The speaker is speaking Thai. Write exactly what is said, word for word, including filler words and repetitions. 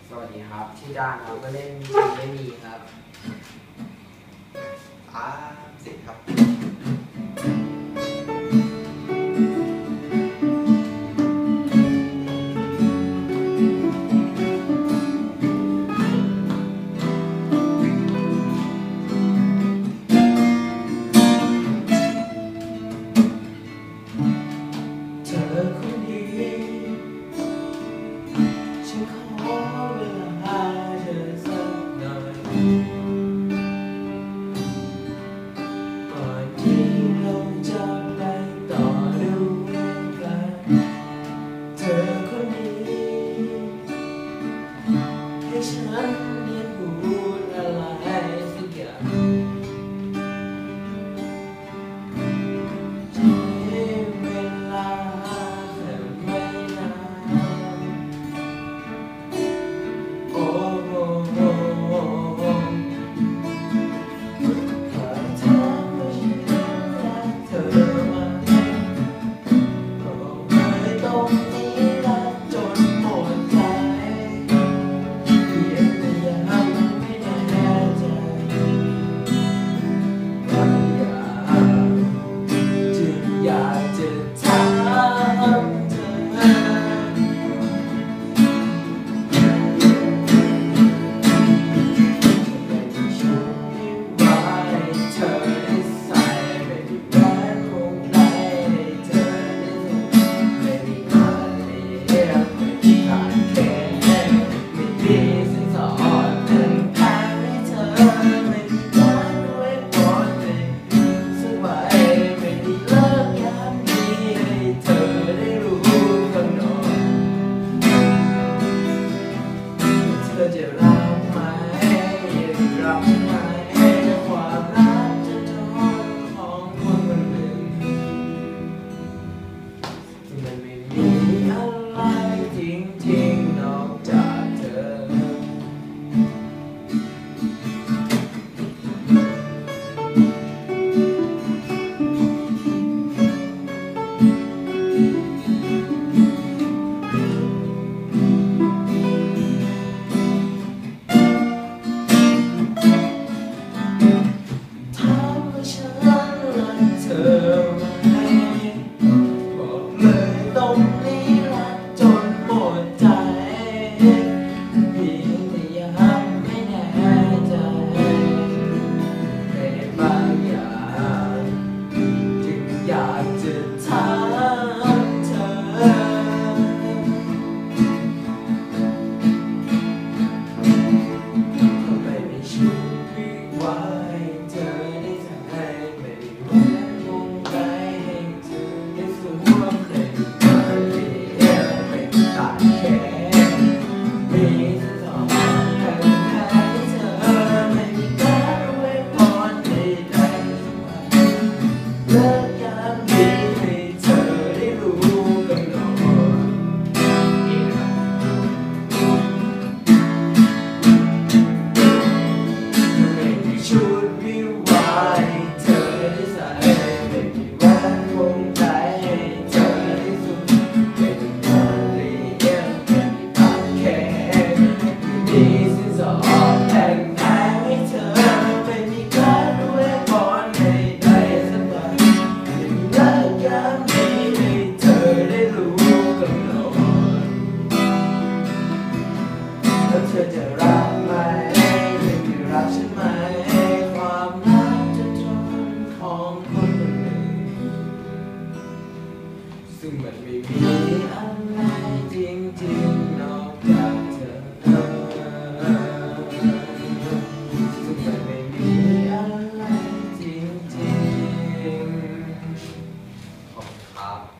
สวัสดีครับชื่อด้านครับก็เล่นไม่มีครับอ่าสิครับเธอคนดีฉันขอเวลาเธอสักหน่อยก่อนที่เราจะไปต่อด้วยกันเธอคนดีให้ฉันเรียนพูดอะไรสักอย่างอยากจะถามเธอฉันไม่ไหวเธอได้ใส่ไม่ได้แหวนวงในให้เธอได้ไม่ได้มาเรียกไม่ได้ขาดแค่ไม่มีสิ่งสอนหนึ่งทางให้เธอไม่ได้การด้วยบนในสักไว้ไม่ได้เลิกยามนี้ให้เธอได้รู้ก่อนนอนเธอจะรับไหมรับไหมความรักจะทนของคนคนหนึ่งมันไม่มีอะไรจริงๆนอกจากเธอถามว่าฉันรักเธอไหมบอกเลยตรงนี้รักจนหมดใจเพียงแต่ยังไม่แน่ใจในบางอย่างจึงอยากจะถามเธอทำไมไม่ช่วยวิวาเธอได้ใจไม่ได้แหวนวงในให้เธอได้สวมเลยมาเรียกไม่ตัดแค่มีสักสองแผ่นแพ้ให้เธอไม่มีการไว้พรใดๆสักวันเลิกยามนี้ให้เธอได้รู้กันหน่อยไม่มีชุดวิวาให้เธอได้ใส่ไม่มีแหวนวงในให้เธอได้สวมไม่มีการเรียกไม่มีตัดแค่ไม่มีสินสอดแทนแทนให้เธอไม่มีการอวยพรใดๆสักวันไม่มีเลิกยามนี้ให้เธอได้รู้กันหน่อยแล้วเธอจะรัก